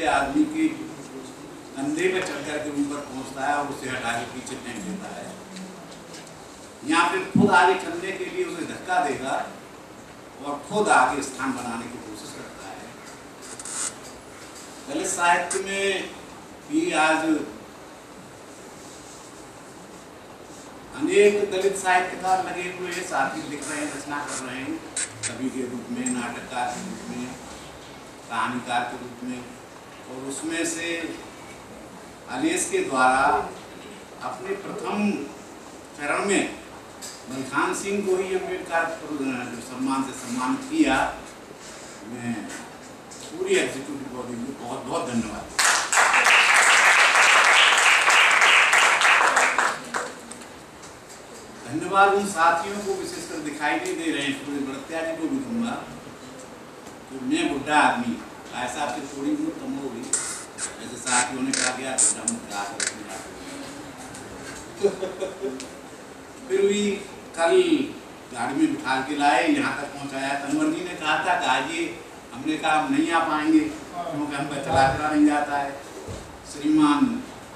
दूसरे आदमी के कंधे पे चढ़कर के ऊपर पहुंचता है और उसे हटा के पीछे फेंक देता है, या फिर खुद आगे चलने के लिए उसे धक्का देगा और खुद आगे स्थान बनाने की कोशिश करता है। दलित साहित्य में भी आज अनेक दलित साहित्यकार लगे हुए हैं, साथ ही लिख रहे हैं, रचना कर रहे हैं, कवि के रूप में, नाटककार के रूप में, कहानीकार के रूप में। और उसमें से आलेस के द्वारा अपने प्रथम चरण में मलखान सिंह को ही अम्बेडकर सम्मान से सम्मानित किया। मैं पूरी एग्जीक्यूटिव बॉडी में बहुत बहुत धन्यवाद। धन्यवाद उन साथियों को विशेषकर दिखाई नहीं दे रहे हैं, पूरे बड़त्या जी को भी दूंगा। तो मैं बुढ़ा आदमी, ऐसा आपसे थोड़ी उम्र कम होगी, ऐसे साथियों ने कहा गया फिर भी कल गाड़ी में बिठा के लाए, यहाँ तक पहुँचाया। तनवर जी ने कहा था कि आज ये, हमने कहा हम नहीं आ पाएंगे क्योंकि हमको चला करा नहीं जाता है। श्रीमान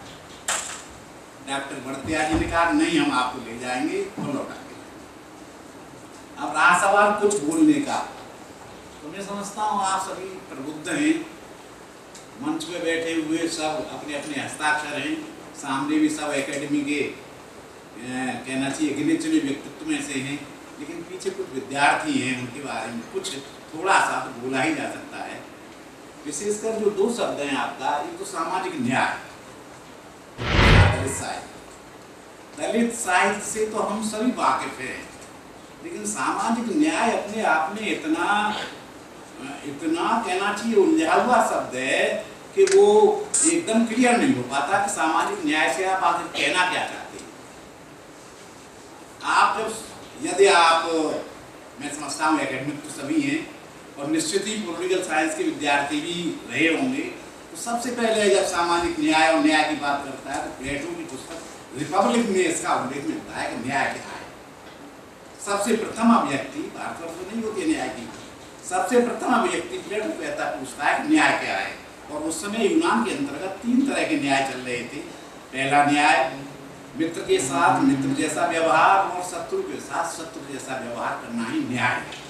डॉक्टर बड़तिया जी ने कहा नहीं, हम आपको ले जाएंगे और लौटाएंगे। अब रहा सवाल कुछ बोलने का, तो मैं समझता हूँ आप सभी प्रबुद्ध हैं, मंच पे बैठे हुए सब अपने अपने हस्ताक्षर हैं, सामने भी सब एकेडमी के कहना चाहिए गिने चुने व्यक्तित्व में से हैं, लेकिन पीछे कुछ विद्यार्थी हैं, उनके बारे में कुछ थोड़ा सा तो बोला ही जा सकता है। विशेषकर जो दो शब्द हैं आपका, एक तो सामाजिक न्याय, दलित साहित्य। दलित साहित्य से तो हम सभी वाकिफ हैं, लेकिन सामाजिक न्याय अपने आप में इतना कहना चाहिए उलझा हुआ शब्द है कि वो एकदम क्लियर नहीं हो पाता कि सामाजिक न्याय से आप आखिर कहना क्या चाहते हैं। आप जब यदि आप, मैं समझता हूँ एकेडमिक तो सभी हैं और निश्चित ही पॉलिटिकल साइंस के विद्यार्थी भी रहे होंगे, तो सबसे पहले जब सामाजिक न्याय और न्याय की बात करता है तो प्लेटो की पुस्तक रिपब्लिक में इसका उल्लेख मिलता है कि न्याय क्या है। सबसे प्रथम अभिव्यक्ति, भारतवर्ष में नहीं होती न्याय की, सबसे प्रथम अभिव्यक्ति प्लेटो कहता पूछता है कि न्याय क्या है। और उस समय यूनान के अंतर्गत 3 तरह के न्याय चल रहे थे। पहला न्याय मित्र के साथ मित्र जैसा व्यवहार और शत्रु के साथ शत्रु जैसा व्यवहार करना ही न्याय है।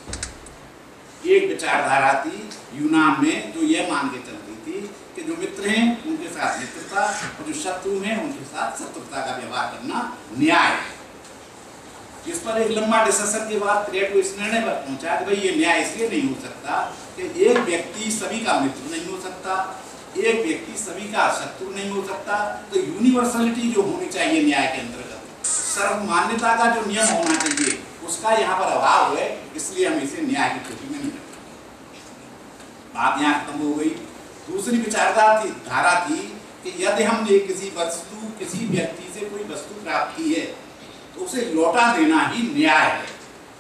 एक विचारधारा थी यूनान में जो यह मान के चलती थी कि जो मित्र हैं उनके साथ मित्रता और जो शत्रु हैं उनके साथ शत्रुता का व्यवहार करना न्याय है। इस पर एक लंबा डिस्कशन के बाद प्लेटो इस निर्णय पर पहुंचा कि भाई ये न्याय इसलिए नहीं हो सकता कि एक व्यक्ति सभी का मित्र नहीं हो सकता, एक व्यक्ति सभी का शत्रु नहीं हो सकता। तो यूनिवर्सलिटी जो होनी चाहिए न्याय के अंतर्गत, सर्वमान्यता का जो नियम होना चाहिए, उसका यहाँ पर अभाव है, इसलिए हम इसे न्याय की कोटि में नहीं रखते। बात यहाँ खत्म हो गई। दूसरी विचारधारा थी कि यदि हमने किसी वस्तु, किसी व्यक्ति से कोई वस्तु प्राप्त की है तो उसे लौटा देना ही न्याय है।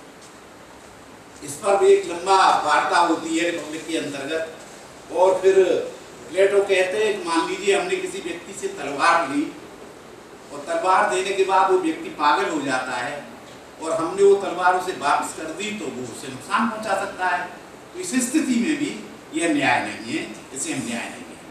इस पर भी एक लंबा वार्ता होती है रिपब्लिक के अंतर्गत। और फिर प्लेटो कहते हैं कि मान लीजिए हमने किसी व्यक्ति से तलवार ली और तलवार देने के बाद वो व्यक्ति पागल हो जाता है और हमने वो तलवार उसे वापस कर दी तो वो उसे नुकसान पहुंचा सकता है। तो इस स्थिति में भी यह न्याय नहीं है, इसे हम न्याय नहीं है।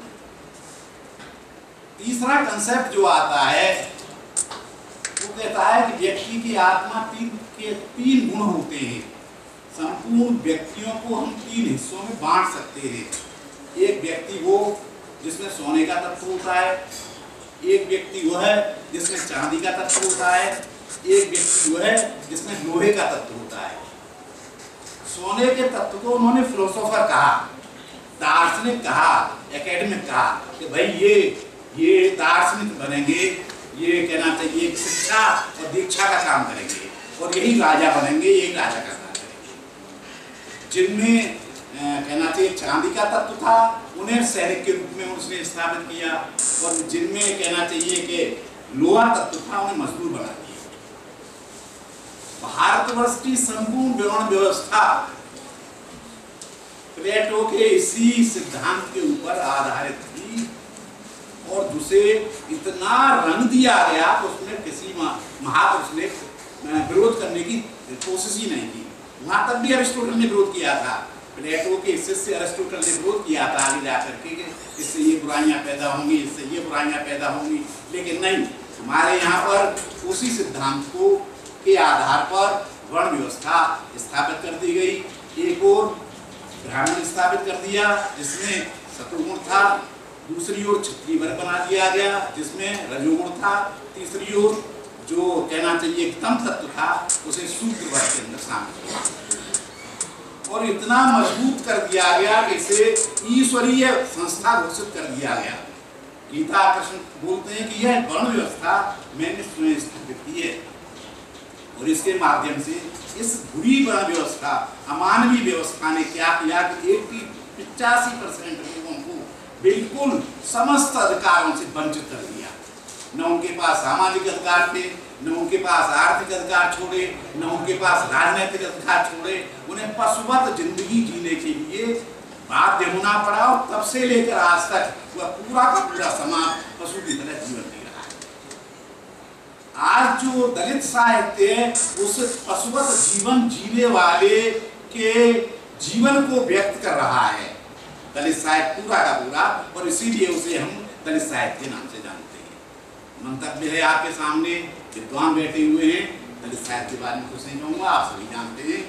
तीसरा कंसेप्ट जो आता है वो कहता है कि व्यक्ति की आत्मा के 3 गुण होते हैं। संपूर्ण व्यक्तियों को हम 3 हिस्सों में बांट सकते हैं। एक व्यक्ति वो जिसमें सोने का तत्व होता है, एक व्यक्ति वो है जिसमें चांदी का तत्व होता है, एक व्यक्ति वो है जिसमें लोहे का तत्व होता है। सोने के तत्व को उन्होंने फिलोसोफर कहा, दार्शनिक कहा, एकेडमिक कहा कि भाई ये दार्शनिक बनेंगे, ये कहना चाहिए शिक्षा और दीक्षा का काम करेंगे और यही राजा बनेंगे, यही राजा का काम करेंगे। जिनमें कहना चाहिए चांदी का तत्व था उन्हें सैनिक के रूप में उसने स्थापित किया और जिनमें कहना चाहिए कि लोहा तत्व था उन्हें मजदूर बना दिया। भारतवर्ष की संपूर्ण विवरण व्यवस्था प्लेटो के इसी सिद्धांत के ऊपर आधारित थी और जिसे इतना रंग दिया गया तो उसमें किसी महापुरुष ने विरोध करने की कोशिश ही नहीं की। वहां तक भी अरिस्टोटल ने विरोध किया था प्लेटो के शिष्य अरिस्टोटल ने विरोध किया था आगे जाकर के इससे ये बुराइयां पैदा होंगी, इससे ये बुराइयां पैदा होंगी, लेकिन नहीं, हमारे यहाँ पर उसी सिद्धांत को के आधार पर वर्ण व्यवस्था स्थापित कर दी गई। एक और ब्राह्मण स्थापित कर दिया जिसमें सतुर्गुण था, दूसरी ओर क्षत्रिय वर्ग बना दिया गया जिसमें रजोगुण था, तीसरी ओर जो कहना चाहिए तम तत्व था उसे शूद्र वर्ग के अंदर शामिल किया और इतना मजबूत कर दिया गया कि इसे ईश्वरीय संस्था घोषित कर दिया गया। गीता कृष्ण बोलते हैं कि यह वर्ण व्यवस्था मैंने स्वयं स्थापित की है और इसके माध्यम से इस बुरी वर्ण व्यवस्था, अमानवीय व्यवस्था ने क्या किया कि 85% लोगों को बिल्कुल समस्त अधिकारों से वंचित कर दिया। न उनके पास सामाजिक अधिकार थे, न उनके पास आर्थिक अधिकार छोड़े, न उनके पास राजनीतिक अधिकार छोड़े, उन्हें पशुवत जिंदगी जीने के लिए बाध्य होना पड़ा और तब से लेकर आज तक वह पूरा का पूरा समाज पशु की तरह जीवन जी रहा है। आज जो दलित साहित्य है उस पशुवत जीवन जीने वाले के जीवन को व्यक्त कर रहा है दलित साहित्य पूरा का पूरा, और इसीलिए उसे हम दलित साहित्य के नाम से जानते हैं। मंतव्य है आपके सामने, विद्वान बैठे हुए हैं, दलित साहित्य के बारे में कुछ नहीं कहूँगा, आप सभी जानते हैं